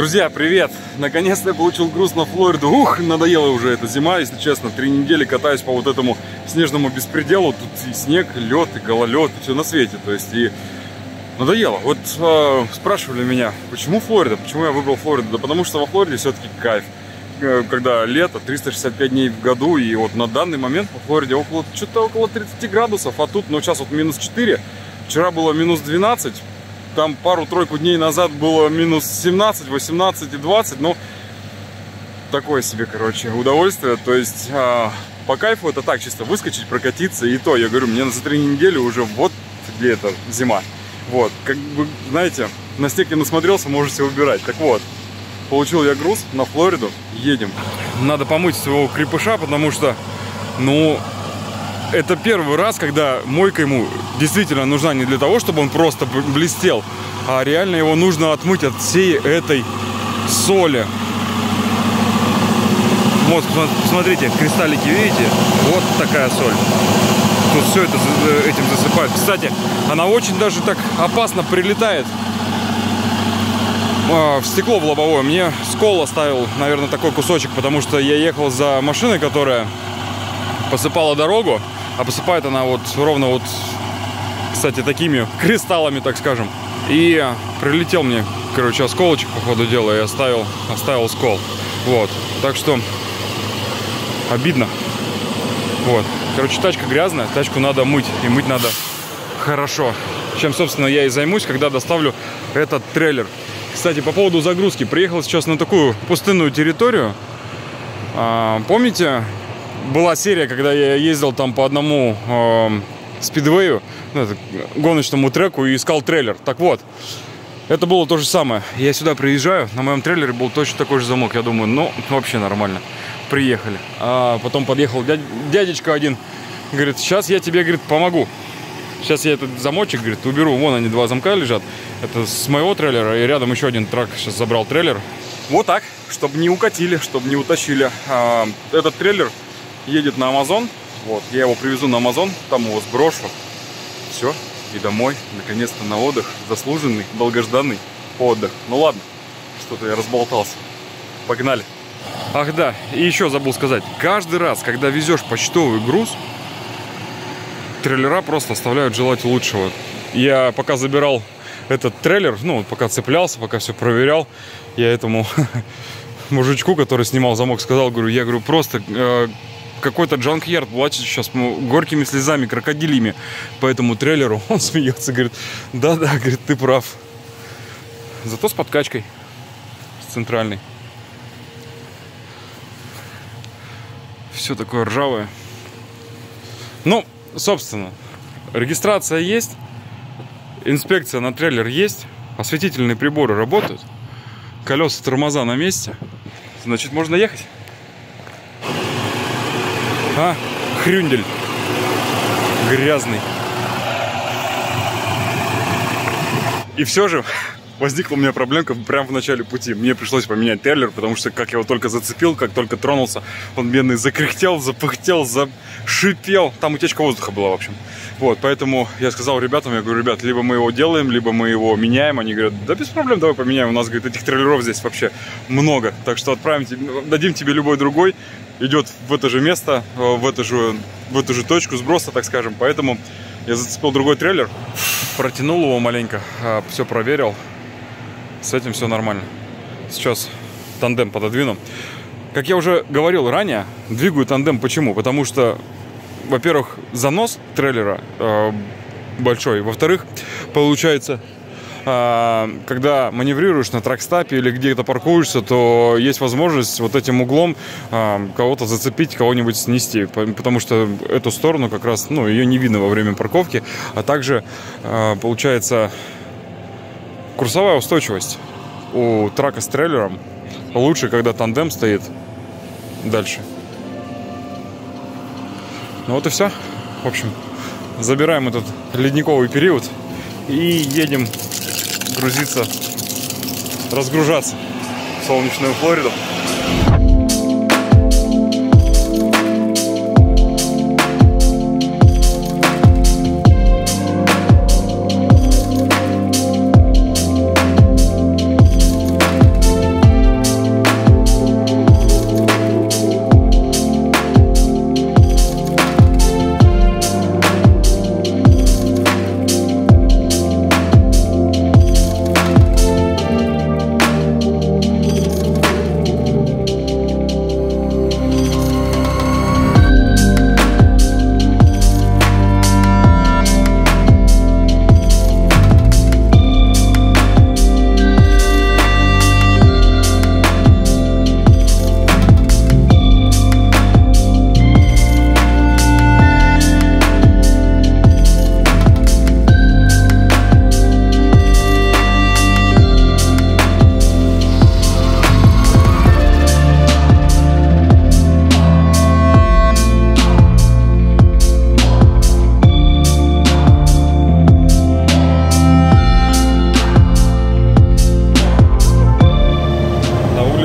Друзья, привет! Наконец-то я получил груз на Флориду. Ух, надоела уже эта зима, если честно. 3 недели катаюсь по вот этому снежному беспределу. Тут и снег, и лед, и гололед, и все на свете. То есть, и надоело. Вот спрашивали меня, почему Флорида? Почему я выбрал Флориду? Да потому что во Флориде все-таки кайф. Когда лето, 365 дней в году, и вот на данный момент по Флориде что-то около 30 градусов, а тут, ну, сейчас вот минус 4, вчера было минус 12, там пару-тройку дней назад было минус 17, 18 и 20, ну, такое себе, короче, удовольствие, то есть по кайфу это так, чисто выскочить, прокатиться, и то, я говорю, мне за 3 недели уже вот где это зима, вот, как бы, знаете, на снег я насмотрелся, можете выбирать, так вот. Получил я груз на Флориду, едем. Надо помыть своего крепыша, потому что, ну, это первый раз, когда мойка ему действительно нужна не для того, чтобы он просто блестел, а реально его нужно отмыть от всей этой соли. Вот, смотрите, кристаллики, видите? Вот такая соль. Тут все это этим засыпают. Кстати, она очень даже так опасно прилетает в стекло в лобовое. Мне скол оставил, наверное, такой кусочек, потому что я ехал за машиной, которая посыпала дорогу, а посыпает она вот ровно вот, кстати, такими кристаллами, так скажем. И прилетел мне, короче, осколочек по ходу дела, и оставил скол. Вот, так что обидно. Вот, короче, тачка грязная, тачку надо мыть, и мыть надо хорошо. Чем, собственно, я и займусь, когда доставлю этот трейлер. Кстати, по поводу загрузки. Приехал сейчас на такую пустынную территорию. Помните, была серия, когда я ездил там по одному спидвею, гоночному треку, и искал трейлер. Так вот, это было то же самое. Я сюда приезжаю, на моем трейлере был точно такой же замок. Я думаю, ну, вообще нормально. Приехали. А потом подъехал дядечка один. Говорит, сейчас я тебе, говорит, помогу. Сейчас я этот замочек, говорит, уберу. Вон они, 2 замка лежат. Это с моего трейлера. И рядом еще один трак сейчас забрал трейлер. Вот так, чтобы не укатили, чтобы не утащили. Этот трейлер едет на Амазон. Вот, я его привезу на Амазон, там его сброшу. Все, и домой. Наконец-то на отдых. Заслуженный, долгожданный отдых. Ну ладно, что-то я разболтался. Погнали. Ах да, и еще забыл сказать. Каждый раз, когда везешь почтовый груз, трейлера просто оставляют желать лучшего. Я пока забирал этот трейлер, ну, пока цеплялся, пока все проверял, я этому мужичку, который снимал замок, сказал, говорю, я говорю, просто какой-то джанк-ярд плачет сейчас горькими слезами, крокодилями по этому трейлеру. Он смеется, говорит, да-да, говорит, ты прав. Зато с подкачкой, с центральной. Все такое ржавое. Ну, собственно, регистрация есть, инспекция на трейлер есть, осветительные приборы работают, колеса, тормоза на месте, значит, можно ехать. Хрюндель грязный. И все же возникла у меня проблемка прямо в начале пути. Мне пришлось поменять трейлер, потому что как я его только зацепил, как только тронулся, он бедный закряхтел, запыхтел, зашипел. Там утечка воздуха была, в общем. Вот, поэтому я сказал ребятам, я говорю, ребят, либо мы его делаем, либо мы его меняем. Они говорят, да без проблем, давай поменяем. У нас, говорит, этих трейлеров здесь вообще много. Так что отправим тебе, дадим тебе любой другой. Идет в это же место, в эту же точку сброса, так скажем. Поэтому я зацепил другой трейлер, протянул его маленько, все проверил. С этим все нормально. Сейчас тандем пододвину. Как я уже говорил ранее, двигаю тандем. Почему? Потому что, во-первых, занос трейлера большой. Во-вторых, получается, когда маневрируешь на тракстапе или где-то паркуешься, то есть возможность вот этим углом кого-то зацепить, кого-нибудь снести. Потому что эту сторону как раз, ну, ее не видно во время парковки. А также, получается, курсовая устойчивость у трака с трейлером лучше, когда тандем стоит дальше. Ну вот и все. В общем, забираем этот ледниковый период и едем грузиться, разгружаться в солнечную Флориду.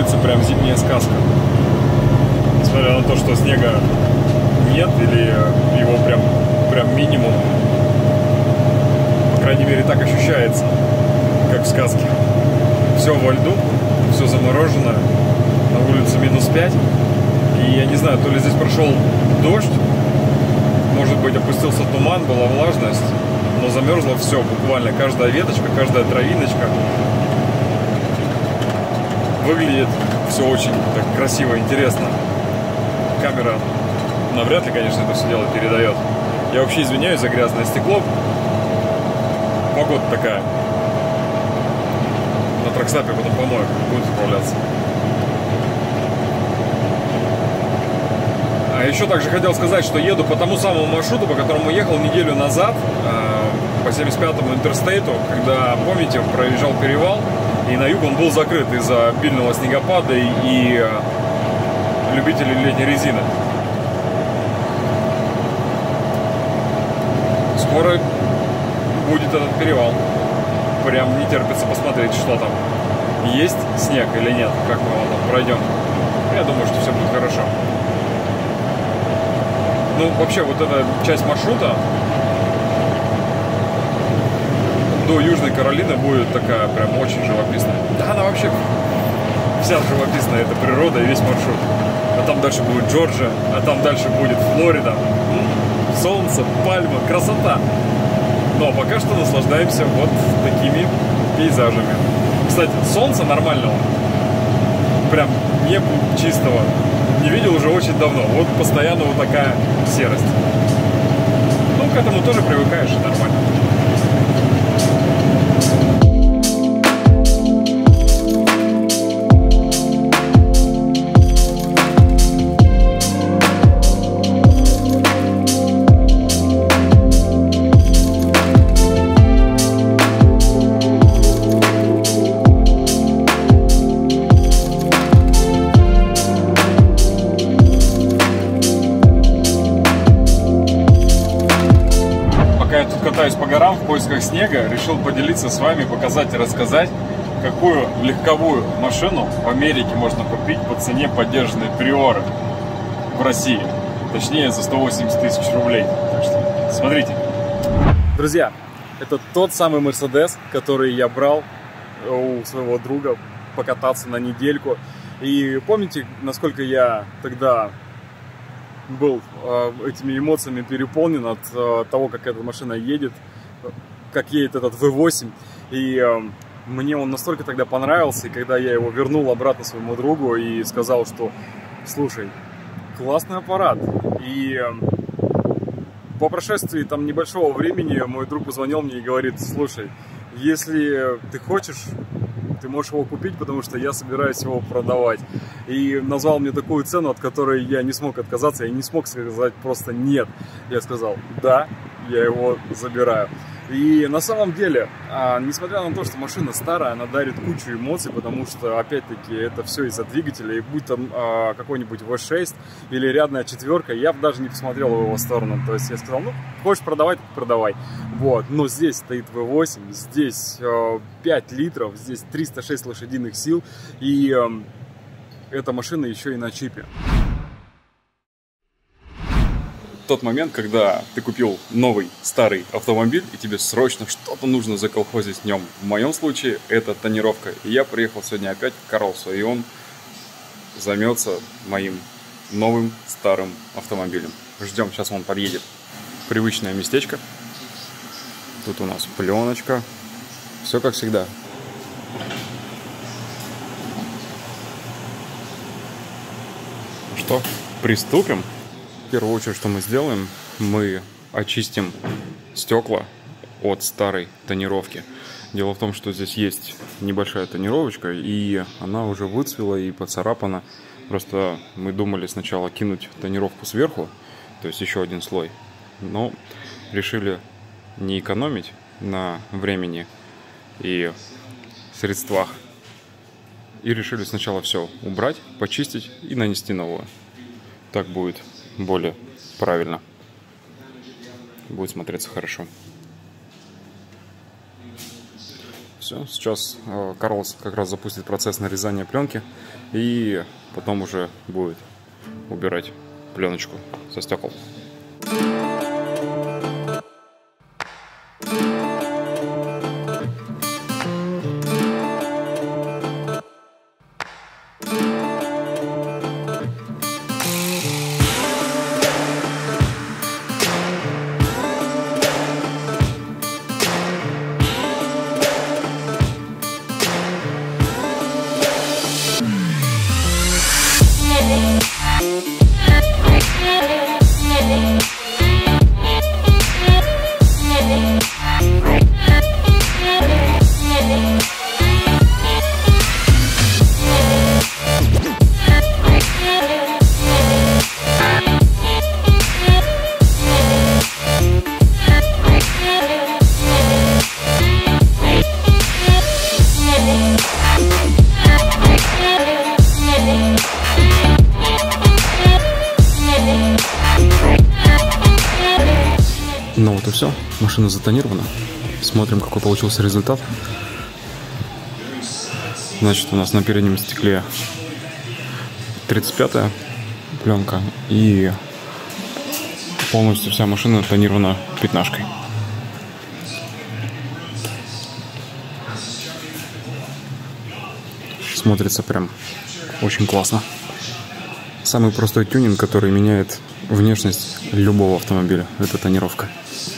улице прям зимняя сказка. Несмотря на то, что снега нет или его прям минимум. По крайней мере, так ощущается, как в сказке. Все во льду, все заморожено, на улице -5. И я не знаю, то ли здесь прошел дождь, может быть, опустился туман, была влажность, но замерзло все, буквально каждая веточка, каждая травиночка. Выглядит все очень так красиво, интересно. Камера навряд ли, конечно, это все дело передает. Я вообще извиняюсь за грязное стекло. Погода такая. На тракстапе потом помою, будет справляться. А еще также хотел сказать, что еду по тому самому маршруту, по которому ехал неделю назад, по 75-му интерстейту, когда, помните, проезжал перевал, и на юг он был закрыт из-за обильного снегопада и любителей летней резины. Скоро будет этот перевал. Прям не терпится посмотреть, что там. Есть снег или нет, как мы его там пройдем. Я думаю, что все будет хорошо. Ну, вообще, вот эта часть маршрута до Южной Каролины будет такая прям очень живописная. Да, она вообще вся живописная, это природа и весь маршрут. А там дальше будет Джорджия, а там дальше будет Флорида. Солнце, пальмы, красота. Но пока что наслаждаемся вот такими пейзажами. Кстати, солнца нормального, прям неба чистого, не видел уже очень давно. Вот постоянно вот такая серость. Ну, к этому тоже привыкаешь, и нормально. Катаюсь по горам в поисках снега, решил поделиться с вами, показать и рассказать, какую легковую машину в Америке можно купить по цене поддержанной Приоры в России. Точнее, за 180 тысяч рублей. Так что смотрите. Друзья, это тот самый Mercedes, который я брал у своего друга покататься на недельку. И помните, насколько я тогда был этими эмоциями переполнен от того, как эта машина едет, как едет этот V8. И мне он настолько тогда понравился, и когда я его вернул обратно своему другу и сказал, что слушай, классный аппарат. И по прошествии там небольшого времени мой друг позвонил мне и говорит: слушай, если ты хочешь, ты можешь его купить, потому что я собираюсь его продавать. И назвал мне такую цену, от которой я не смог отказаться, я не смог сказать просто нет. Я сказал: да, я его забираю. И на самом деле, несмотря на то, что машина старая, она дарит кучу эмоций, потому что, опять-таки, это все из-за двигателя. И будь там какой-нибудь V6 или рядная четверка, я бы даже не посмотрел в его сторону. То есть я сказал: ну, хочешь продавать, так продавай. Вот. Но здесь стоит V8, здесь 5 литров, здесь 306 лошадиных сил. И эта машина еще и на чипе. Тот момент, когда ты купил новый старый автомобиль, и тебе срочно что-то нужно заколхозить в нем. В моем случае это тонировка. И я приехал сегодня опять к Карлсу, и он займется моим новым старым автомобилем. Ждем, сейчас он подъедет. Привычное местечко. Тут у нас пленочка. Все как всегда. Что, приступим? В первую очередь, что мы сделаем, мы очистим стекла от старой тонировки. Дело в том, что здесь есть небольшая тонировочка, и она уже выцвела и поцарапана. Просто мы думали сначала кинуть тонировку сверху, то есть еще один слой, но решили не экономить на времени и средствах. И решили сначала все убрать, почистить и нанести новую. Так будет более правильно. Будет смотреться хорошо. Все, сейчас Карлс как раз запустит процесс нарезания пленки. И потом уже будет убирать пленочку со стекол. Ну вот и все, машина затонирована. Смотрим, какой получился результат. Значит, у нас на переднем стекле 35-я пленка, и полностью вся машина тонирована пятнашкой. Смотрится прям очень классно. Самый простой тюнинг, который меняет внешность любого автомобиля, это тонировка.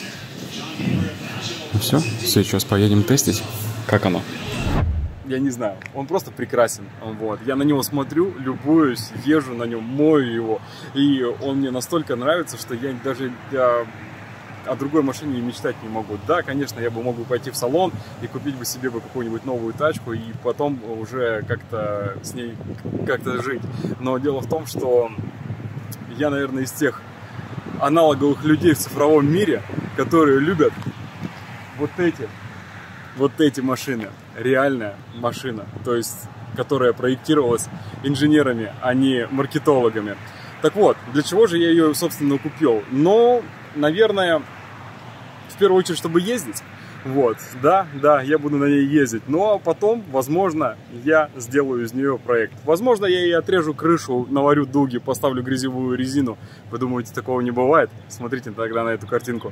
Ну все, сейчас поедем тестить, как оно. Я не знаю, он просто прекрасен. Вот. Я на него смотрю, любуюсь, езжу на нем, мою его. И он мне настолько нравится, что я даже о другой машине и мечтать не могу. Да, конечно, я бы мог бы пойти в салон и купить бы себе какую-нибудь новую тачку и потом уже как-то с ней как-то жить. Но дело в том, что я, наверное, из тех аналоговых людей в цифровом мире, которые любят вот эти машины. Реальная машина, то есть которая проектировалась инженерами, а не маркетологами. Так вот, для чего же я ее, собственно, купил? Ну, наверное, в первую очередь, чтобы ездить. Вот, да, я буду на ней ездить. Но потом, возможно, я сделаю из нее проект. Возможно, я ей отрежу крышу, наварю дуги, поставлю грязевую резину. Вы думаете, такого не бывает? Смотрите тогда на эту картинку.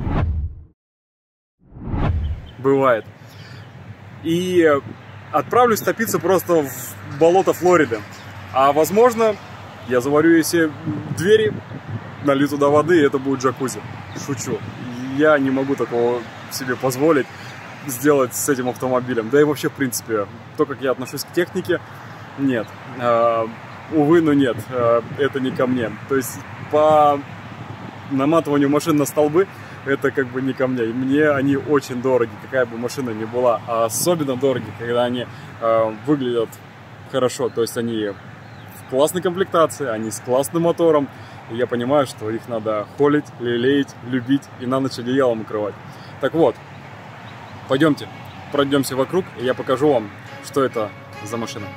Бывает. И отправлюсь топиться просто в болото Флориды. А возможно, я заварю себе двери, налью туда воды, и это будет джакузи. Шучу. Я не могу такого себе позволить сделать с этим автомобилем. Да и вообще, в принципе, то, как я отношусь к технике, нет. Увы, но нет. Это не ко мне. То есть по наматыванию машин на столбы это как бы не ко мне. И мне они очень дороги, какая бы машина ни была. А особенно дороги, когда они выглядят хорошо. То есть они в классной комплектации, они с классным мотором. И я понимаю, что их надо холить, лелеять, любить и на ночь одеялом укрывать. Так вот, пойдемте, пройдемся вокруг, и я покажу вам, что это за машина.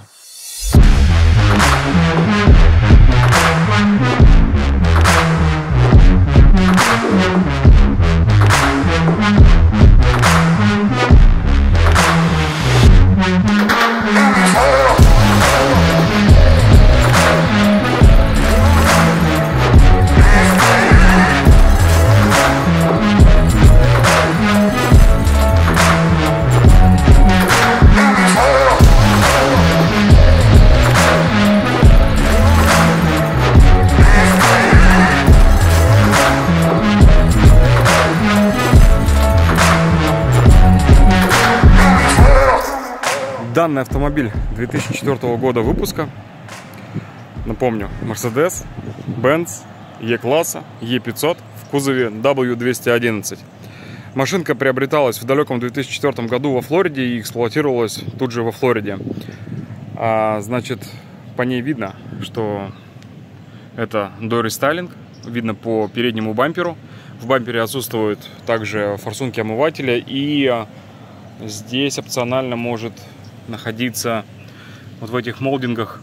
Данный автомобиль 2004 года выпуска. Напомню, Mercedes, Benz, E-класса, E500 в кузове W211. Машинка приобреталась в далеком 2004 году во Флориде и эксплуатировалась тут же во Флориде. Значит, по ней видно, что это дорестайлинг. Видно по переднему бамперу. В бампере отсутствуют также форсунки омывателя, и здесь опционально может находиться вот в этих молдингах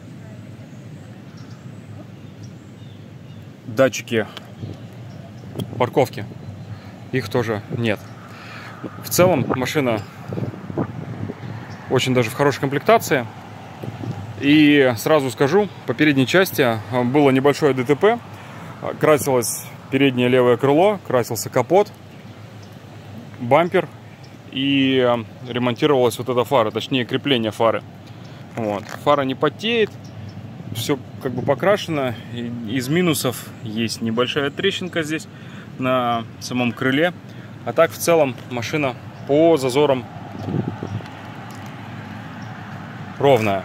датчики парковки. Их тоже нет. В целом машина очень даже в хорошей комплектации. И сразу скажу, по передней части было небольшое ДТП. Красилось переднее левое крыло, красился капот, бампер и ремонтировалась вот эта фара, точнее крепление фары. Вот. Фара не потеет, все как бы покрашено. Из минусов есть небольшая трещинка здесь на самом крыле. А так в целом машина по зазорам ровная,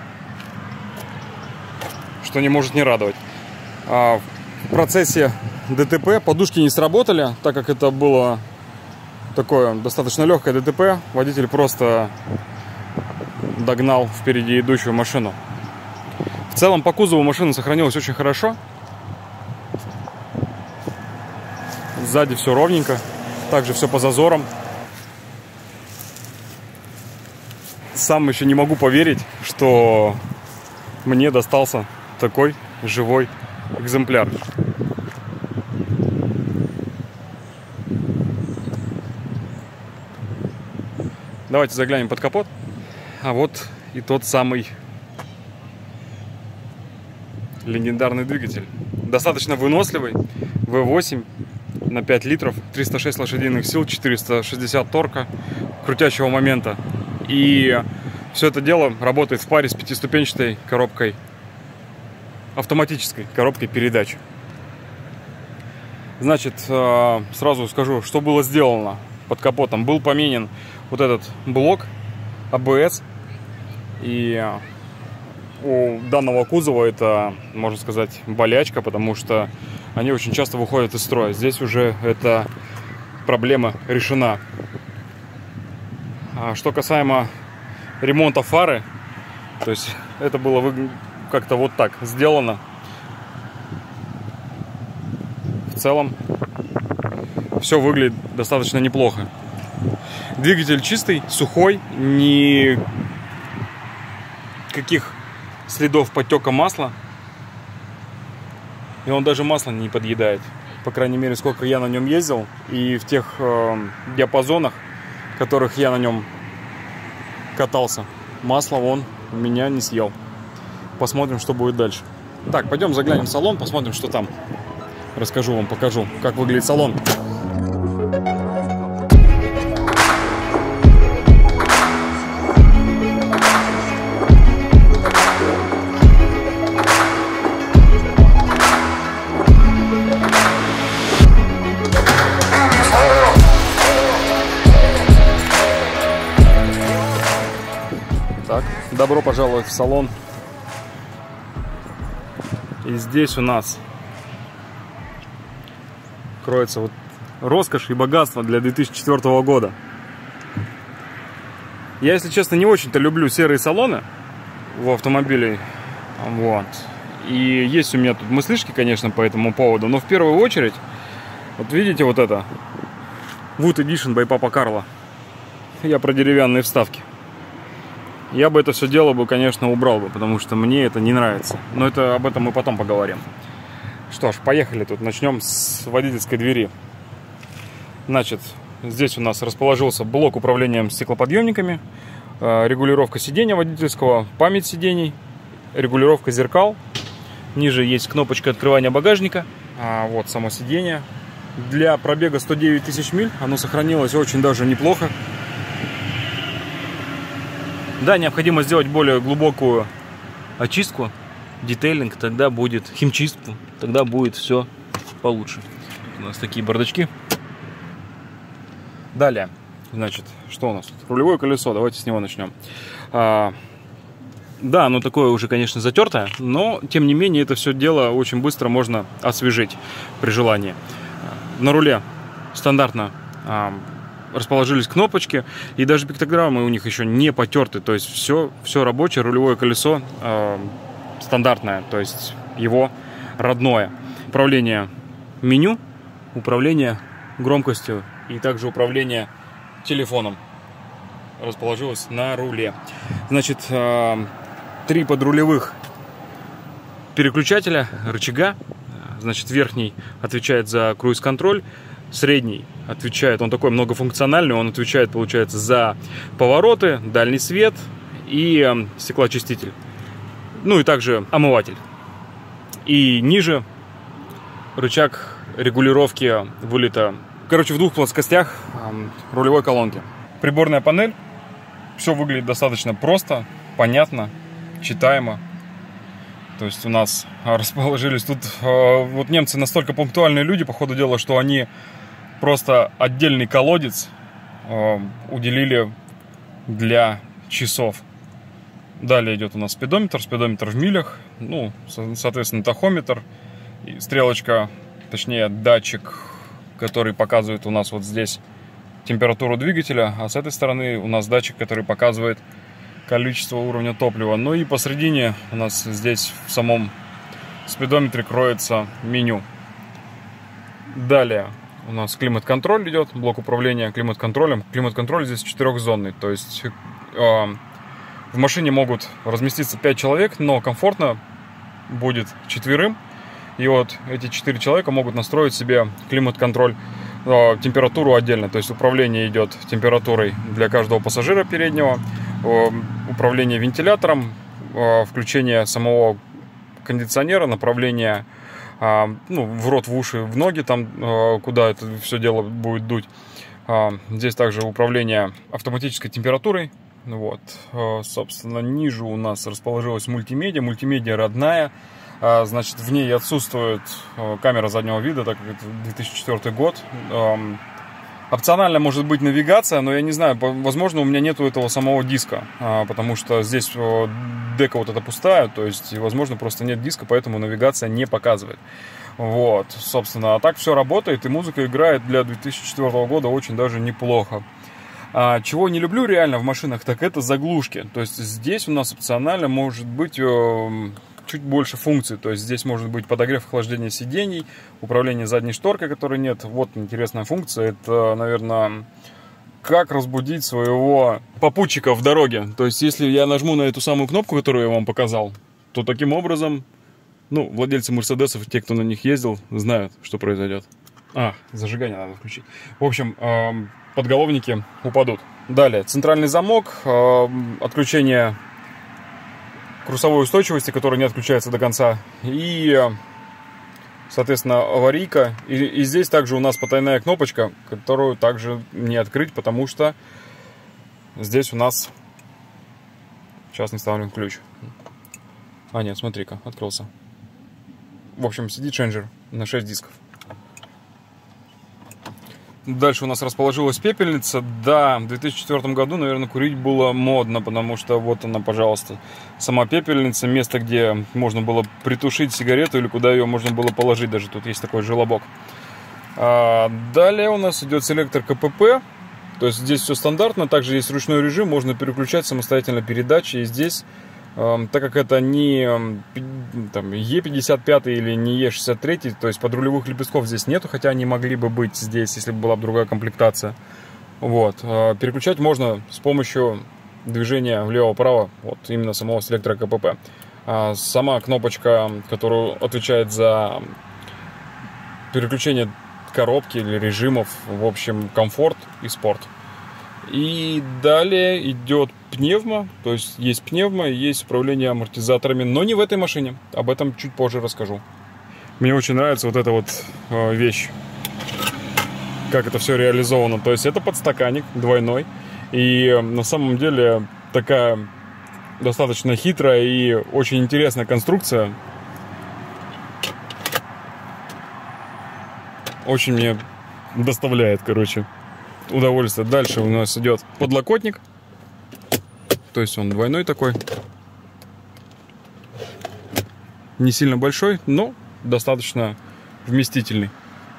что не может не радовать. В процессе ДТП подушки не сработали, так как это было такое достаточно легкое ДТП. Водитель просто догнал впереди идущую машину. В целом по кузову машина сохранилась очень хорошо. Сзади все ровненько, также все по зазорам. Сам еще не могу поверить, что мне достался такой живой экземпляр. Давайте заглянем под капот. А вот и тот самый легендарный двигатель. Достаточно выносливый. V8 на 5 литров, 306 лошадиных сил, 460 торка, крутящего момента. И все это дело работает в паре с пятиступенчатой коробкой, автоматической коробкой передач. Значит, сразу скажу, что было сделано под капотом. Был поменен вот этот блок ABS. И у данного кузова это, можно сказать, болячка, потому что они очень часто выходят из строя. Здесь уже эта проблема решена. А что касаемо ремонта фары, то есть это было как-то вот так сделано. В целом все выглядит достаточно неплохо. Двигатель чистый, сухой, никаких следов подтека масла. И он даже масло не подъедает. По крайней мере, сколько я на нем ездил. И в тех диапазонах, в которых я на нем катался, масло он меня не съел. Посмотрим, что будет дальше. Так, пойдем заглянем в салон, посмотрим, что там. Расскажу вам, покажу, как выглядит салон. Так, добро пожаловать в салон. И здесь у нас кроется вот роскошь и богатство для 2004 года. Я, если честно, не очень-то люблю серые салоны в автомобиле. Вот. И есть у меня тут мыслишки, конечно, по этому поводу. Но в первую очередь, вот видите вот это Wood Edition by Papa Carlo. Я про деревянные вставки. Я бы это все дело бы, конечно, убрал бы, потому что мне это не нравится. Но это об этом мы потом поговорим. Что ж, поехали тут. Начнем с водительской двери. Значит, здесь у нас расположился блок управления стеклоподъемниками, регулировка сидения водительского, память сидений, регулировка зеркал. Ниже есть кнопочка открывания багажника. Вот само сиденье. Для пробега 109 тысяч миль оно сохранилось очень даже неплохо. Да, необходимо сделать более глубокую очистку, детейлинг, тогда будет химчистку, тогда будет все получше. У нас такие бардачки. Далее, значит, что у нас тут? Рулевое колесо, давайте с него начнем. Да, оно такое уже, конечно, затертое, но, тем не менее, это все дело очень быстро можно освежить при желании. На руле стандартно расположились кнопочки, и даже пиктограммы у них еще не потерты, то есть все рабочее, рулевое колесо стандартное, то есть его родное. Управление меню, управление громкостью и также управление телефоном расположилось на руле. Значит, 3 подрулевых переключателя, рычага. Значит, верхний отвечает за круиз-контроль, средний отвечает, он такой многофункциональный, он отвечает, получается, за повороты, дальний свет и стеклоочиститель. Ну и также омыватель. И ниже рычаг регулировки вылета. Короче, в двух плоскостях рулевой колонки. Приборная панель. Все выглядит достаточно просто, понятно, читаемо. То есть у нас расположились тут... Вот немцы настолько пунктуальные люди, по ходу дела, что они просто отдельный колодец уделили для часов. Далее идет у нас спидометр в милях, ну, соответственно, тахометр, и стрелочка, точнее, датчик, который показывает у нас вот здесь температуру двигателя, а с этой стороны у нас датчик, который показывает количество уровня топлива. Ну и посередине у нас здесь в самом спидометре кроется меню. Далее у нас климат-контроль идет, блок управления климат-контролем. Климат-контроль здесь 4-зонный, то есть в машине могут разместиться 5 человек, но комфортно будет 4. И вот эти 4 человека могут настроить себе климат-контроль, температуру отдельно. То есть управление идет температурой для каждого пассажира переднего, управление вентилятором, включение самого кондиционера, направление в рот, в уши, в ноги, там, куда это все дело будет дуть. Здесь также управление автоматической температурой. Вот, собственно, ниже у нас расположилась мультимедиа. Мультимедиа родная. Значит, в ней отсутствует камера заднего вида, так как это 2004 год. Опционально может быть навигация, но я не знаю, возможно, у меня нету этого самого диска, потому что здесь дека вот эта пустая, то есть, возможно, просто нет диска, поэтому навигация не показывает. Вот, собственно, а так все работает, и музыка играет для 2004 года очень даже неплохо. Чего не люблю реально в машинах, так это заглушки. То есть здесь у нас опционально может быть чуть больше функций. То есть здесь может быть подогрев, охлаждение сидений, управление задней шторкой, которой нет. Вот интересная функция. Это, наверное, как разбудить своего попутчика в дороге. То есть если я нажму на эту самую кнопку, которую я вам показал, то таким образом, ну, владельцы Мерседесов, те, кто на них ездил, знают, что произойдет. Зажигание надо включить. В общем, подголовники упадут. Далее, центральный замок, отключение курсовой устойчивости, которая не отключается до конца, и, соответственно, аварийка. И здесь также у нас потайная кнопочка, которую также не открыть, потому что здесь у нас... Сейчас не вставлен ключ. Нет, смотри-ка, открылся. В общем, CD-ченджер на 6 дисков. Дальше у нас расположилась пепельница. Да, в 2004 году, наверное, курить было модно, потому что вот она, пожалуйста, сама пепельница, место, где можно было притушить сигарету или куда ее можно было положить, даже тут есть такой желобок. Далее у нас идет селектор КПП, то есть здесь все стандартно, также есть ручной режим, можно переключать самостоятельно передачи, и здесь, так как это не там, Е55 или не Е63, то есть подрулевых лепестков здесь нету, хотя они могли бы быть здесь, если бы была бы другая комплектация. Вот. Переключать можно с помощью движения влево-вправо, вот именно самого селектора КПП. Сама кнопочка, которая отвечает за переключение коробки или режимов, в общем, комфорт и спорт. И далее идет пневма, то есть пневма, есть управление амортизаторами, но не в этой машине. Об этом чуть позже расскажу. Мне очень нравится вот эта вот вещь, как это все реализовано. То есть это подстаканник двойной, и на самом деле такая достаточно хитрая и очень интересная конструкция. Очень мне доставляет, удовольствие. Дальше у нас идет подлокотник. То есть он двойной такой. Не сильно большой, но достаточно вместительный.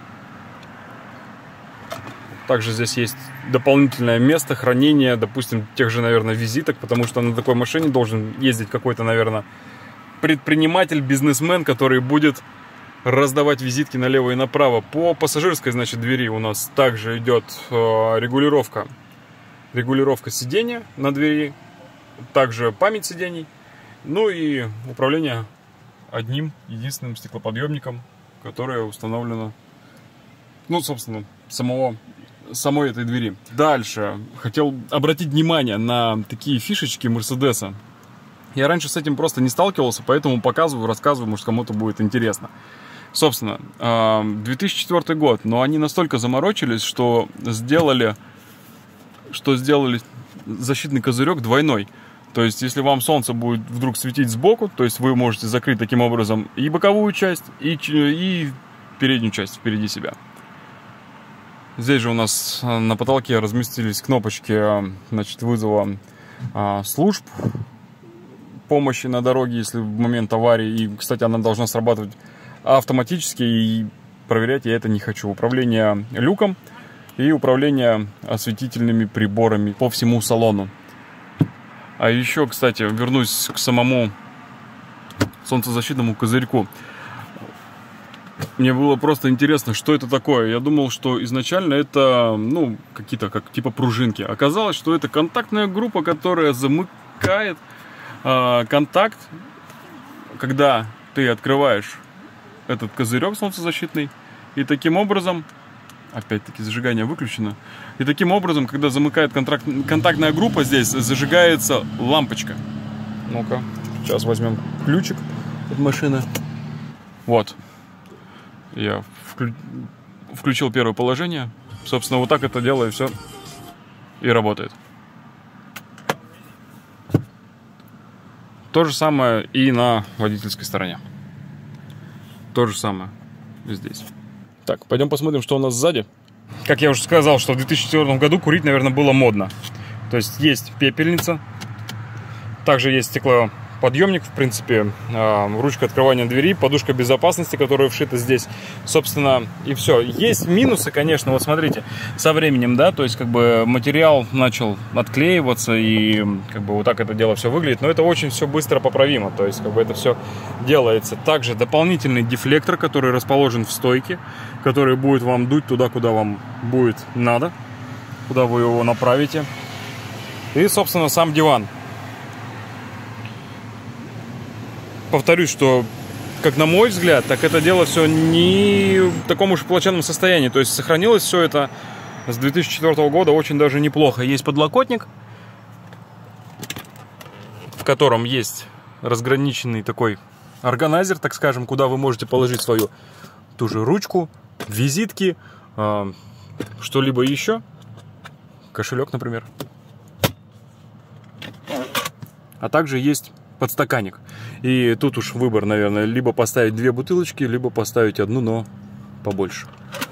Также здесь есть дополнительное место хранения, допустим, тех же, наверное, визиток, потому что на такой машине должен ездить какой-то, наверное, предприниматель, бизнесмен, который будет раздавать визитки налево и направо. По пассажирской, значит, двери у нас также идет регулировка сидения на двери, также память сидений, ну и управление одним единственным стеклоподъемником, которое установлено, ну, собственно, самой этой двери. Дальше хотел обратить внимание на такие фишечки Мерседеса. Я раньше с этим просто не сталкивался, поэтому показываю, рассказываю, может, кому-то будет интересно. Собственно, 2004 год, но они настолько заморочились, что сделали защитный козырек двойной. То есть, если вам солнце будет вдруг светить сбоку, то есть вы можете закрыть таким образом и боковую часть, и переднюю часть впереди себя. Здесь же у нас на потолке разместились кнопочки, значит, вызова служб помощи на дороге, если в момент аварии. И, кстати, она должна срабатывать автоматически, и проверять я это не хочу. Управление люком и управление осветительными приборами по всему салону. А еще, кстати, вернусь к самому солнцезащитному козырьку. Мне было просто интересно, что это такое. Я думал, что изначально это, ну, какие-то как типа пружинки. Оказалось, что это контактная группа, которая замыкает контакт, когда ты открываешь этот козырек солнцезащитный, и таким образом, опять-таки зажигание выключено, и таким образом, когда замыкает контактная группа, здесь зажигается лампочка. Ну-ка, сейчас возьмем ключик от машины. Вот. Я включил первое положение. Собственно, вот так это делаю, все и работает. То же самое и на водительской стороне. То же самое здесь. Так, пойдем посмотрим, что у нас сзади. Как я уже сказал, что в 2004 году курить, наверное, было модно. То есть пепельница. Также есть стеклоподъемник, в принципе, ручка открывания двери, подушка безопасности, которая вшита здесь, собственно, и все. Есть минусы, конечно, вот смотрите, со временем, да, то есть как бы материал начал отклеиваться, и как бы вот так это дело все выглядит, но это очень все быстро поправимо, то есть как бы это все делается. Также дополнительный дефлектор, который расположен в стойке, который будет вам дуть туда, куда вам будет надо, куда вы его направите. И, собственно, сам диван. Повторюсь, что, как на мой взгляд, так это дело все не в таком уж плачевном состоянии. То есть сохранилось все это с 2004 года очень даже неплохо. Есть подлокотник, в котором есть разграниченный такой органайзер, так скажем, куда вы можете положить свою ту же ручку, визитки, что-либо еще. Кошелек, например. А также есть подстаканник. И тут уж выбор, наверное, либо поставить 2 бутылочки, либо поставить одну, но побольше.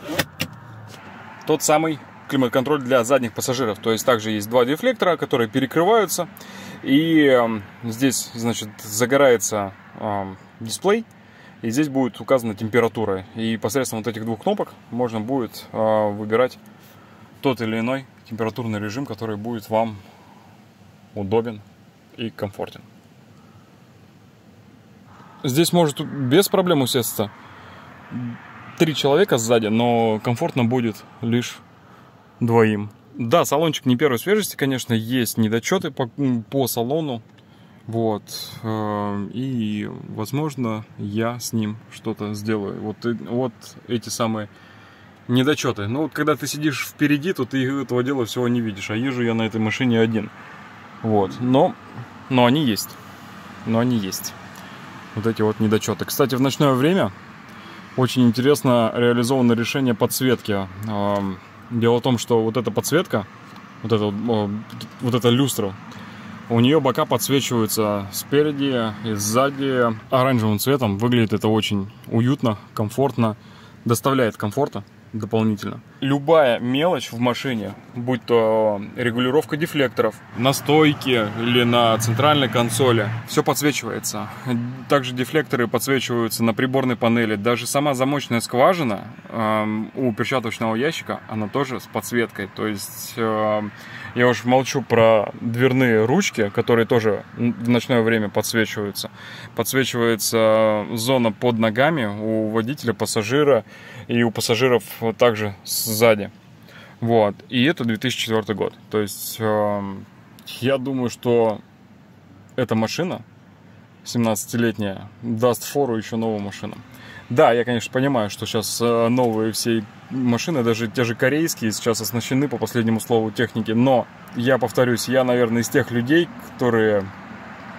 Тот самый климат-контроль для задних пассажиров. То есть также есть 2 дефлектора, которые перекрываются. И здесь, значит, загорается дисплей. И здесь будет указана температура. И посредством вот этих 2 кнопок можно будет выбирать тот или иной температурный режим, который будет вам удобен и комфортен. Здесь может без проблем усесться 3 человека сзади, но комфортно будет лишь 2. Да, салончик не первой свежести, конечно, есть недочеты по салону. Вот. И, возможно, я с ним что-то сделаю. Вот эти самые недочеты. Но вот когда ты сидишь впереди, то ты этого дела всего не видишь. А езжу я на этой машине один. Вот. Но они есть. Вот эти вот недочеты. Кстати, в ночное время очень интересно реализовано решение подсветки. Дело в том, что вот эта подсветка, вот эта люстра, у нее бока подсвечиваются спереди и сзади оранжевым цветом. Выглядит это очень уютно, комфортно, доставляет комфорта дополнительно. Любая мелочь в машине, будь то регулировка дефлекторов на стойке или на центральной консоли, все подсвечивается. Также дефлекторы подсвечиваются на приборной панели. Даже сама замочная скважина у перчаточного ящика, она тоже с подсветкой. То есть я уж молчу про дверные ручки, которые тоже в ночное время подсвечиваются. Подсвечивается зона под ногами у водителя, пассажира и у пассажиров также сзади. Вот. И это 2004 год. То есть я думаю, что эта машина 17-летняя даст фору еще новым машинам. Да, я, конечно, понимаю, что сейчас новые все машины, даже те же корейские, сейчас оснащены по последнему слову техники. Но, я повторюсь, я, наверное, из тех людей, которые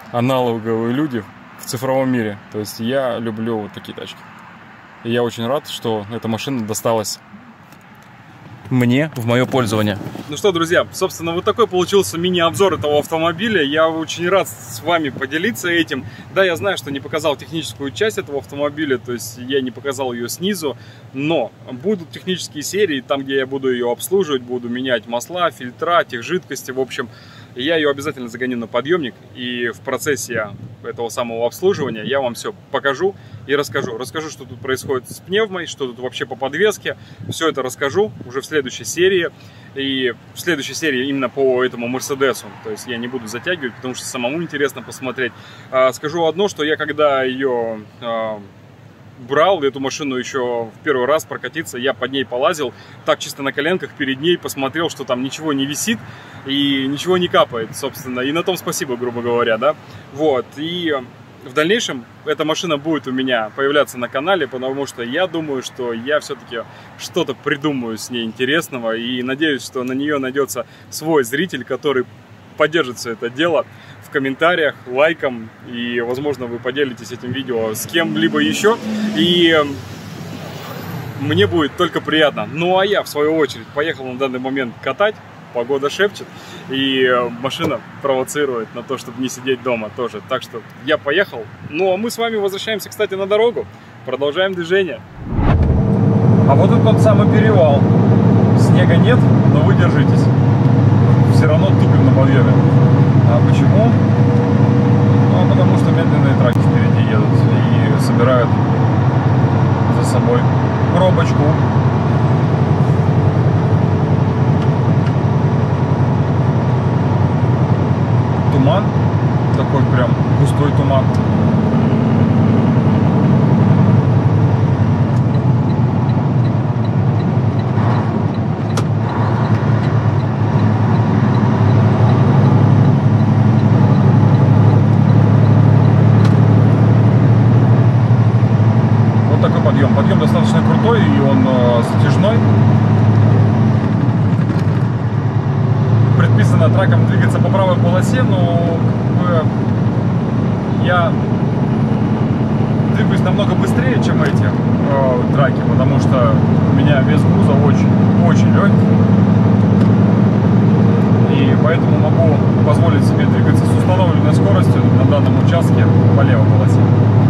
аналоговые люди в цифровом мире. То есть я люблю вот такие тачки. И я очень рад, что эта машина досталась мне в мое пользование. Ну что, друзья, собственно, вот такой получился мини-обзор этого автомобиля. Я очень рад с вами поделиться этим. Да, я знаю, что не показал техническую часть этого автомобиля, то есть я не показал ее снизу, но будут технические серии, там, где я буду ее обслуживать, буду менять масла, фильтра, техжидкости, в общем. Я ее обязательно загоню на подъемник, и в процессе этого самого обслуживания я вам все покажу и расскажу. Расскажу, что тут происходит с пневмой, что тут вообще по подвеске. Все это расскажу уже в следующей серии. И в следующей серии именно по этому Мерседесу. То есть я не буду затягивать, потому что самому интересно посмотреть. Скажу одно, что я когда ее брал, эту машину еще в первый раз прокатиться, я под ней полазил, так чисто на коленках перед ней, посмотрел, что там ничего не висит и ничего не капает, собственно, и на том спасибо, грубо говоря, да, вот, и в дальнейшем эта машина будет у меня появляться на канале, потому что я думаю, что я все-таки что-то придумаю с ней интересного, и надеюсь, что на нее найдется свой зритель, который поддержит все это дело в комментариях, лайком, и, возможно, вы поделитесь этим видео с кем-либо еще, и мне будет только приятно. Ну, а я, в свою очередь, поехал на данный момент катать, погода шепчет, и машина провоцирует на то, чтобы не сидеть дома тоже, так что я поехал. Ну, а мы с вами возвращаемся, кстати, на дорогу, продолжаем движение. А вот и тот самый перевал. Снега нет, но вы держитесь. Все равно тупим на подъеме. А почему? Ну, потому что медленные траки впереди едут и собирают за собой пробочку. Туман, такой прям густой туман. Подъем достаточно крутой, и он затяжной. Предписано траком двигаться по правой полосе, но как бы я двигаюсь намного быстрее, чем эти траки, потому что у меня вес груза очень легкий. И поэтому могу позволить себе двигаться с установленной скоростью на данном участке по левой полосе.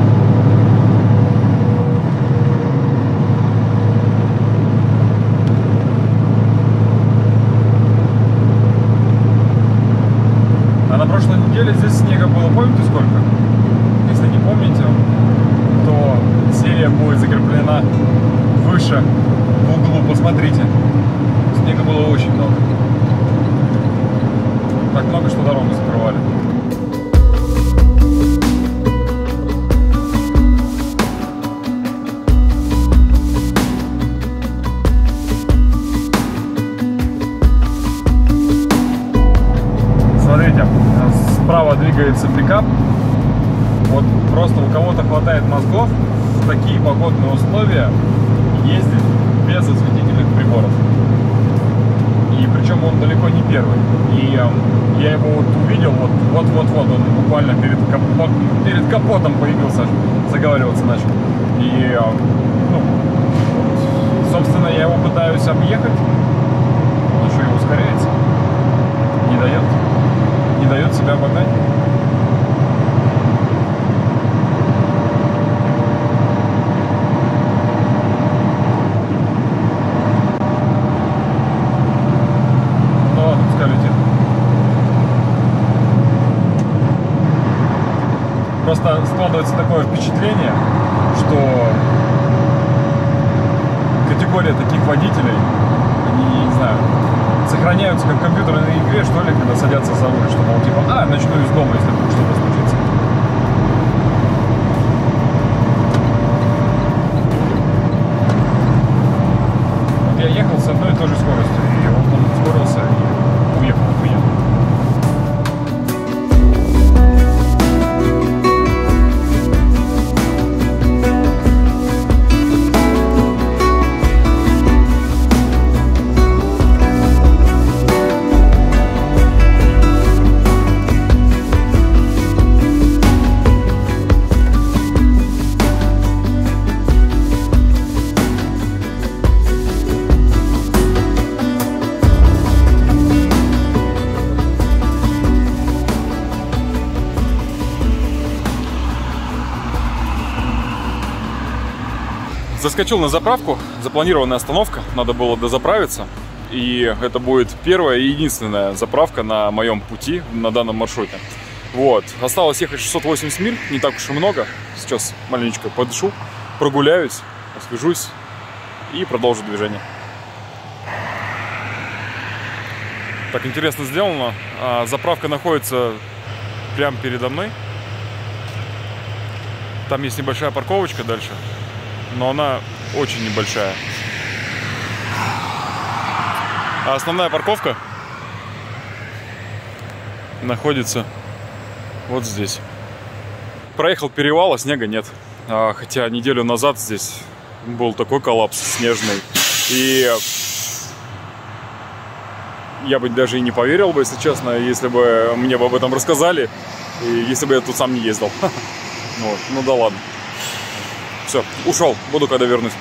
На прошлой неделе здесь снега было, помните сколько? Если не помните, то серия будет закреплена выше, в углу, посмотрите. Снега было очень много. Так много, что дорогу закрывали. Смотрите, справа двигается пикап. Вот просто у кого-то хватает мозгов в такие погодные условия ездить без осветительных приборов. И причем он далеко не первый. И я его вот увидел, вот он буквально перед капотом появился, заговариваться начал. И, ну, собственно, я его пытаюсь объехать, он еще и ускоряется, не дает себя обогнать. Просто складывается такое впечатление, что категория таких водителей, они, не знаю, сохраняются как в компьютерной игре, что ли, когда садятся за руль, что, мол, типа, начну из дома, если вдруг что-то случится. Вот я ехал с одной и той же скоростью, и он ускорился и уехал от меня. Заскочил на заправку, запланированная остановка, надо было дозаправиться. И это будет первая и единственная заправка на моем пути, на данном маршруте. Вот, осталось ехать 680 миль, не так уж и много. Сейчас маленечко подышу, прогуляюсь, освежусь и продолжу движение. Так интересно сделано. Заправка находится прямо передо мной. Там есть небольшая парковочка дальше, но она очень небольшая. А основная парковка находится вот здесь. Проехал перевал, а снега нет. Хотя неделю назад здесь был такой коллапс снежный. И я бы даже и не поверил бы, если честно, если бы мне об этом рассказали, и если бы я тут сам не ездил. Вот. Ну да ладно. Все, ушел. Буду, когда вернусь.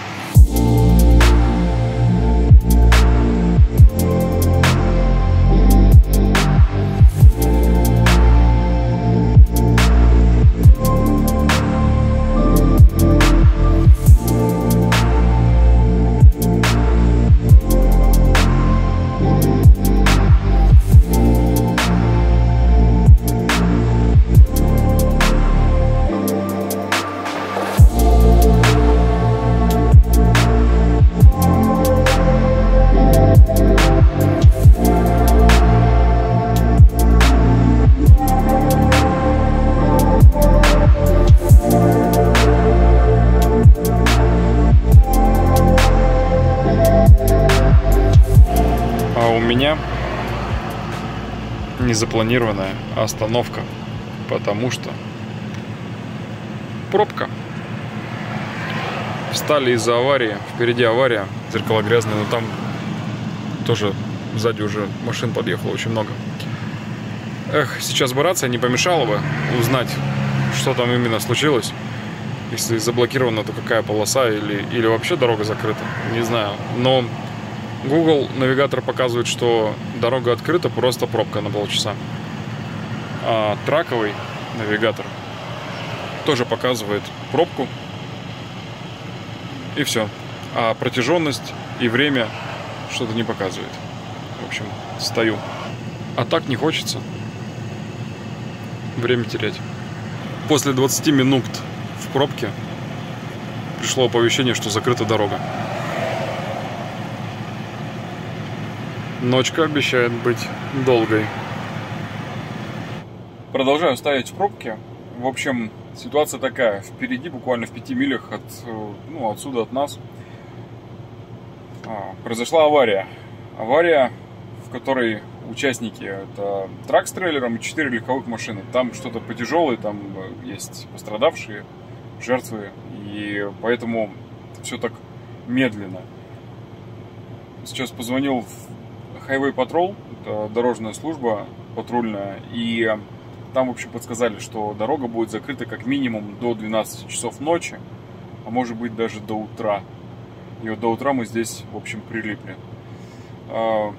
Незапланированная остановка, потому что пробка. Встали из-за аварии, впереди авария, зеркала грязные, но там тоже сзади уже машин подъехало очень много. Эх, сейчас бы рация не помешала бы узнать, что там именно случилось. Если заблокирована, то какая полоса или вообще дорога закрыта, не знаю. Но Google навигатор показывает, что дорога открыта, просто пробка на полчаса. А траковый навигатор тоже показывает пробку. И все. А протяженность и время что-то не показывает. В общем, стою. А так не хочется время терять. После 20 минут в пробке пришло оповещение, что закрыта дорога. Ночка обещает быть долгой. Продолжаю стоять в пробке. В общем, ситуация такая. Впереди, буквально в 5 милях отсюда от нас, произошла авария. Авария, в которой участники — это трак с трейлером и 4 легковых машины. Там что-то потяжелое, там есть пострадавшие, жертвы. И поэтому все так медленно. Сейчас позвонил в Highway Patrol, это дорожная служба патрульная, и там, в общем, подсказали, что дорога будет закрыта как минимум до 12 часов ночи, а может быть даже до утра. И вот до утра мы здесь, в общем, прилипли. У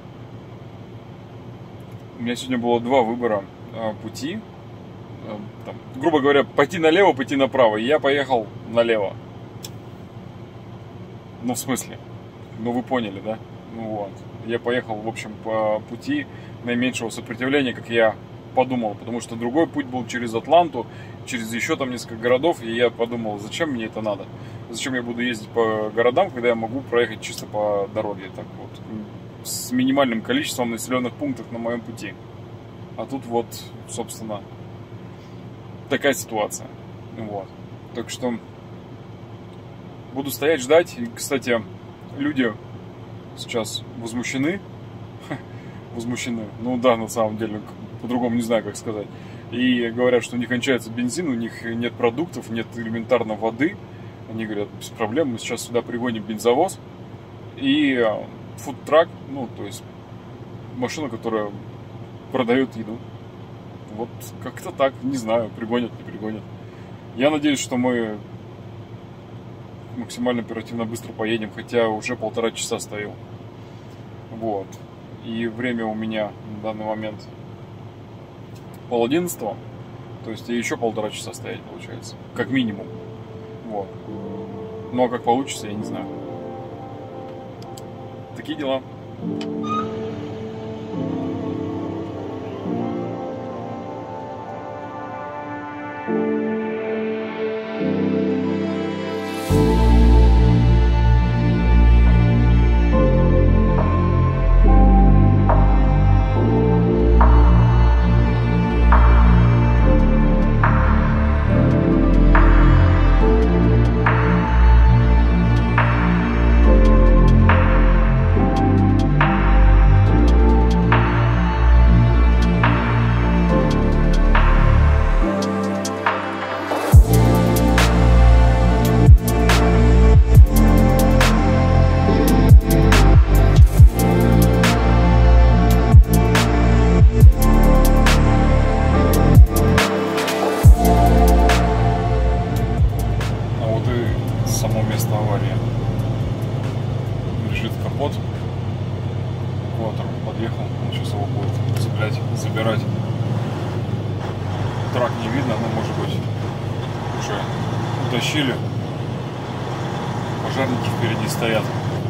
меня сегодня было два выбора пути. Там, грубо говоря, пойти налево, пойти направо. И я поехал налево. Ну, в смысле? Ну, вы поняли, да? Ну вот. Я поехал, в общем, по пути наименьшего сопротивления, как я подумал. Потому что другой путь был через Атланту, через еще там несколько городов. И я подумал, зачем мне это надо? Зачем я буду ездить по городам, когда я могу проехать чисто по дороге? Так вот, с минимальным количеством населенных пунктов на моем пути. А тут вот, собственно, такая ситуация. Вот. Так что буду стоять, ждать. И, кстати, люди сейчас возмущены. Возмущены. Ну да, на самом деле, по-другому не знаю, как сказать. И говорят, что у них кончается бензин, у них нет продуктов, нет элементарно воды. Они говорят, без проблем, мы сейчас сюда пригоним бензовоз. И фудтрак, ну, то есть машина, которая продает еду. Вот как-то так, не знаю, пригонят, не пригонят. Я надеюсь, что мы максимально оперативно быстро поедем, хотя уже 1,5 часа стою. Вот. И время у меня на данный момент 10:30, то есть еще 1,5 часа стоять получается, как минимум. Вот. Ну а как получится, я не знаю. Такие дела. Само место аварии. Лежит капот. Эвакуатор подъехал, он сейчас его будет цеплять, забирать. Трак не видно, но может быть уже утащили. Пожарники впереди стоят.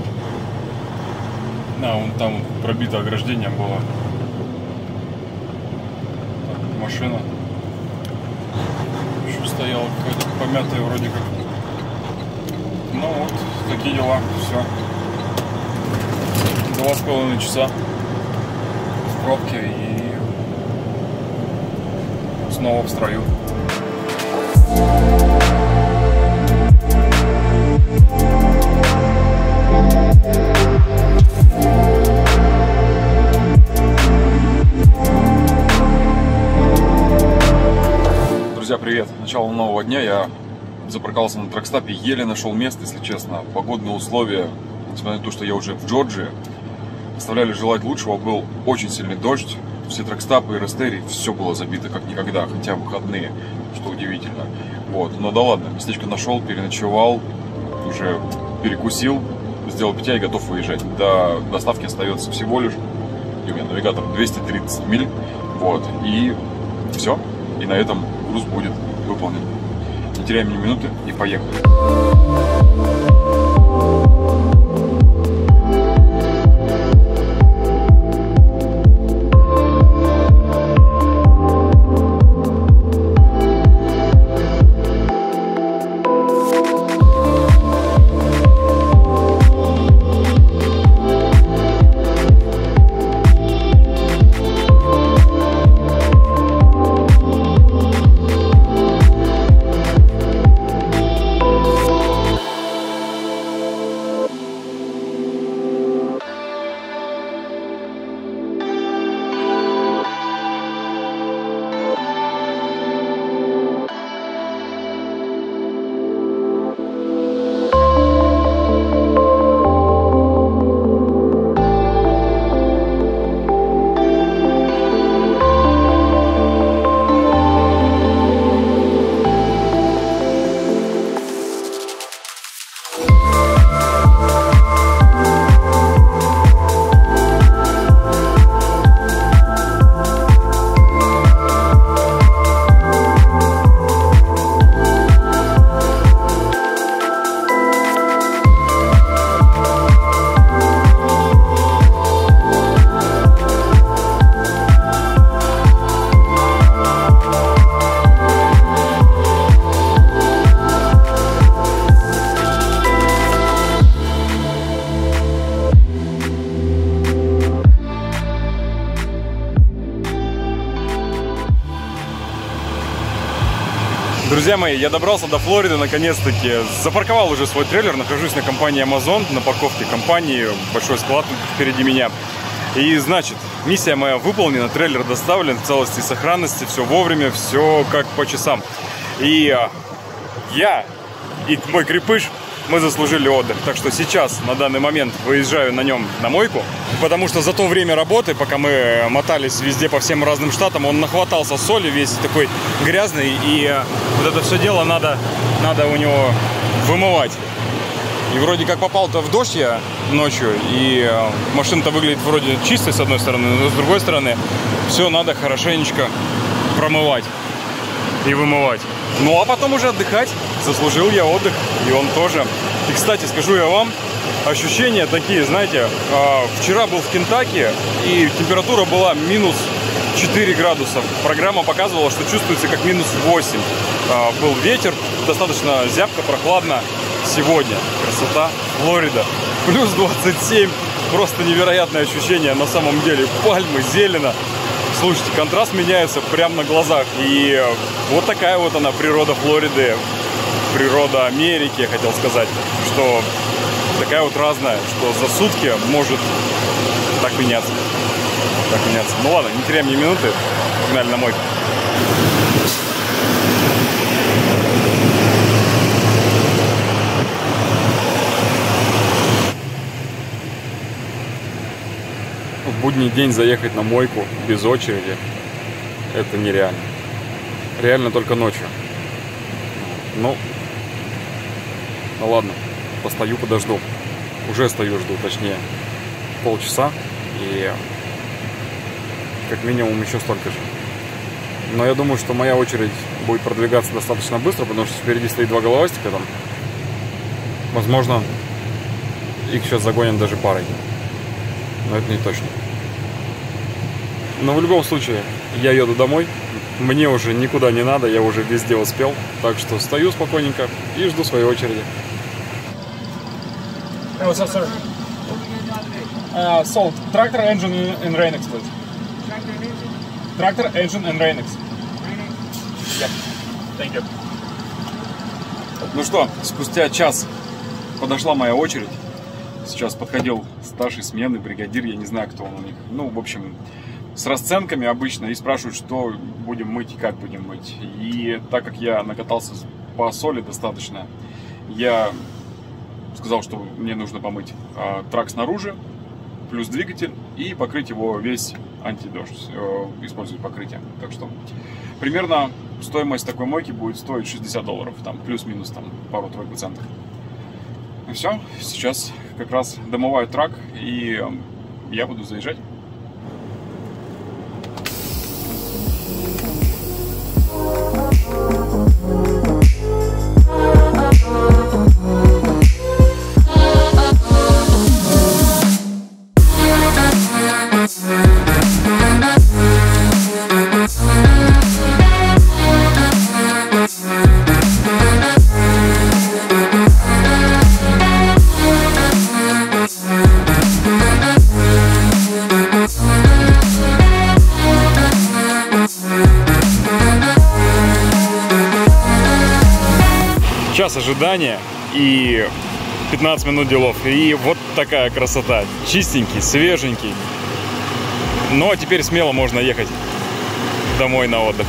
Да, вон там пробито ограждение было. Так, машина еще стояла какая-то помятая вроде как. Ну вот, такие дела, все. 2,5 часа в пробке и снова в строю. Друзья, привет! Начало нового дня. Я запарковался на тракстапе, еле нашел место, если честно. Погодные условия, несмотря на то, что я уже в Джорджии, оставляли желать лучшего. Был очень сильный дождь, все тракстапы и рестерии, все было забито как никогда, хотя выходные, что удивительно. Вот, но да ладно, местечко нашел, переночевал, уже перекусил, сделал питья и готов выезжать. До доставки остается всего лишь, и у меня навигатор 230 миль, вот, и все, и на этом груз будет выполнен. Не теряем ни минуты и поехали. Друзья мои, я добрался до Флориды наконец-таки. Запарковал уже свой трейлер, нахожусь на компании Amazon, на парковке компании, большой склад впереди меня. И значит, миссия моя выполнена, трейлер доставлен в целости и сохранности, все вовремя, все как по часам. И я и мой крепыш, мы заслужили отдых. Так что сейчас, на данный момент, выезжаю на нем на мойку, потому что за то время работы, пока мы мотались везде по всем разным штатам, он нахватался соли, весь такой грязный, и вот это все дело надо у него вымывать. И вроде как попал-то в дождь я ночью, и машина-то выглядит вроде чистой с одной стороны, но с другой стороны все надо хорошенечко промывать и вымывать. Ну а потом уже отдыхать. Заслужил я отдых, и он тоже. И, кстати, скажу я вам, ощущения такие, знаете, вчера был в Кентаки, и температура была минус 4 градуса. Программа показывала, что чувствуется как минус 8. Был ветер, достаточно зябко, прохладно. Сегодня красота, Флорида, плюс 27. Просто невероятное ощущение на самом деле. Пальмы, зелено. Слушайте, контраст меняется прямо на глазах. И вот такая вот она, природа Флориды, природа Америки, я хотел сказать. Что такая вот разная, что за сутки может так меняться. Ну ладно, не теряем ни минуты. Погнали на мойку. В будний день заехать на мойку без очереди — это нереально. Реально только ночью. Ну ладно, постою, подожду. Уже стою, жду, точнее, полчаса. И как минимум еще столько же. Но я думаю, что моя очередь будет продвигаться достаточно быстро, потому что впереди стоит 2 головастика там. Возможно, их сейчас загонят даже парой. Но это не точно. Но в любом случае, я еду домой. Мне уже никуда не надо, я уже везде успел. Так что стою спокойненько и жду своей очереди. Hey, what's up, sir? Salt, tractor engine and Rain-X, please. Tractor engine and Rain-X. Yep. Thank you. Ну что, спустя час подошла моя очередь. Сейчас подходил старший смены, бригадир, я не знаю, кто он у них. Ну, в общем, с расценками обычно и спрашивают, что будем мыть и как будем мыть. И так как я накатался по соли достаточно, я сказал, что мне нужно помыть трак снаружи, плюс двигатель, и покрыть его весь антидождь, использовать покрытие. Так что примерно стоимость такой мойки будет стоить $60, там плюс-минус там пару-тройку центов. И все, сейчас как раз домываю трак, и я буду заезжать. Час ожидания и 15 минут делов. И вот такая красота. Чистенький, свеженький. Ну а теперь смело можно ехать домой на отдых.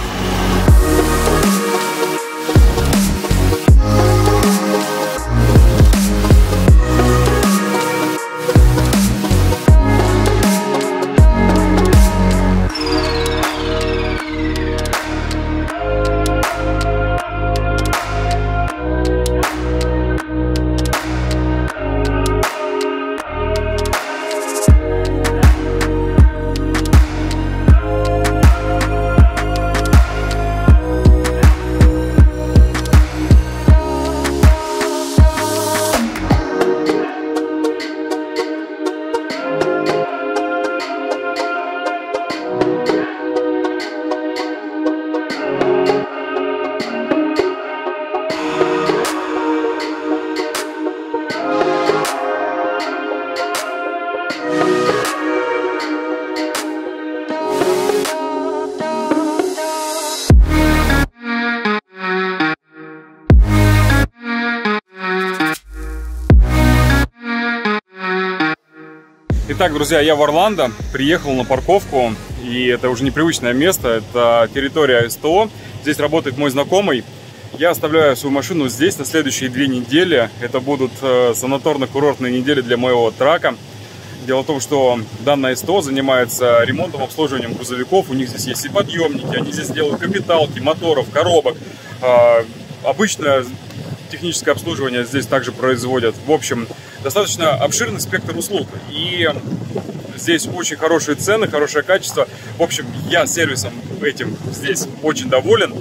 Итак, друзья, я в Орландо, приехал на парковку, и это уже непривычное место, это территория СТО. Здесь работает мой знакомый. Я оставляю свою машину здесь на следующие 2 недели. Это будут санаторно-курортные недели для моего трака. Дело в том, что данное СТО занимается ремонтом, обслуживанием грузовиков. У них здесь есть и подъемники, они здесь делают капиталки, моторов, коробок. Обычное техническое обслуживание здесь также производят. В общем, достаточно обширный спектр услуг. И здесь очень хорошие цены, хорошее качество. В общем, я сервисом этим здесь очень доволен.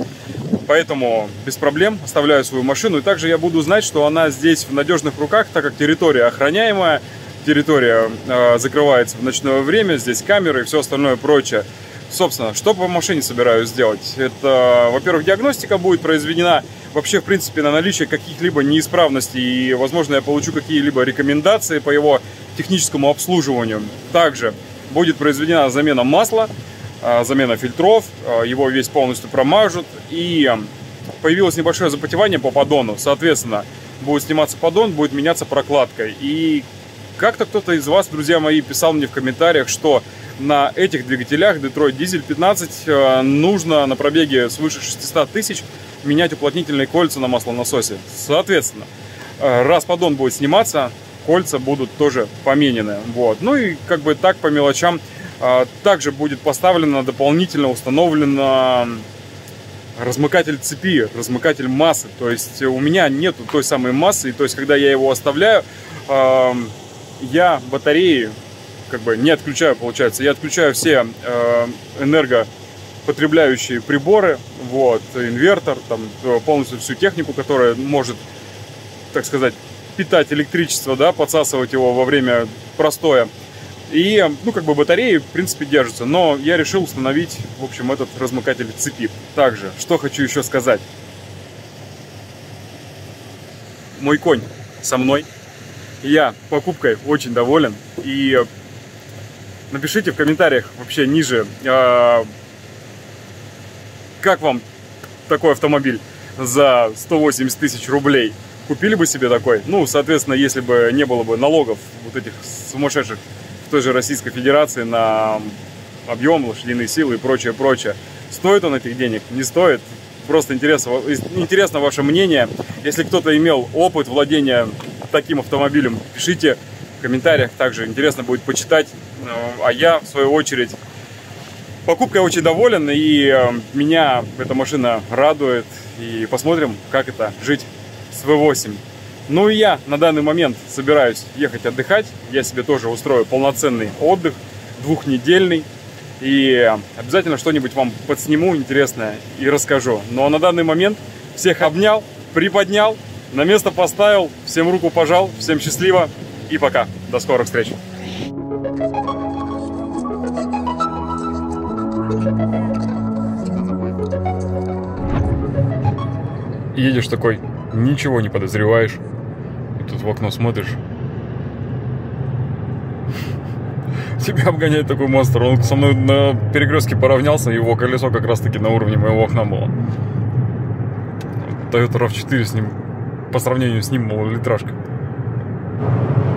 Поэтому без проблем оставляю свою машину. И также я буду знать, что она здесь в надежных руках, так как территория охраняемая, территория закрывается в ночное время, здесь камеры и все остальное прочее. Собственно, что по машине собираюсь сделать? Это, во-первых, диагностика будет произведена вообще, в принципе, на наличие каких-либо неисправностей. И, возможно, я получу какие-либо рекомендации по его техническому обслуживанию. Также будет произведена замена масла, замена фильтров, его весь полностью промажут. И появилось небольшое запотевание по поддону. Соответственно, будет сниматься поддон, будет меняться прокладка. И как-то кто-то из вас, друзья мои, писал мне в комментариях, что на этих двигателях Detroit Diesel 15 нужно на пробеге свыше 600 тысяч менять уплотнительные кольца на маслонасосе. Соответственно, раз поддон будет сниматься, кольца будут тоже поменены. Вот. Ну и как бы так по мелочам. Также будет поставлено, дополнительно установлено размыкатель цепи, размыкатель массы. То есть у меня нету той самой массы. И то есть когда я его оставляю, я батареи как бы не отключаю, получается. Я отключаю все энергопотребляющие приборы, вот, инвертор, там, полностью всю технику, которая может, так сказать, питать электричество, да, подсасывать его во время простоя. И, ну, как бы батареи, в принципе, держатся. Но я решил установить, в общем, этот размыкатель цепи. Также, что хочу еще сказать. Мой конь со мной. Я покупкой очень доволен. И напишите в комментариях вообще ниже, как вам такой автомобиль за 180 тысяч рублей. Купили бы себе такой? Ну, соответственно, если бы не было бы налогов вот этих сумасшедших в той же Российской Федерации на объем, лошадиные силы и прочее, прочее. Стоит он этих денег? Не стоит? Просто интересно ваше мнение. Если кто-то имел опыт владения таким автомобилем, пишите в комментариях. Также интересно будет почитать. А я, в свою очередь, покупкой очень доволен. И меня эта машина радует. И посмотрим, как это жить с V8. Ну и я на данный момент собираюсь ехать отдыхать. Я себе тоже устрою полноценный отдых, двухнедельный. И обязательно что-нибудь вам подсниму интересное и расскажу. Ну а на данный момент всех обнял, приподнял, на место поставил. Всем руку пожал, всем счастливо и пока. До скорых встреч. Едешь такой, ничего не подозреваешь. И тут в окно смотришь. Тебя обгоняет такой монстр. Он со мной на перекрестке поравнялся, его колесо как раз таки на уровне моего окна было. Toyota RAV4 с ним, по сравнению с ним, малолитражка.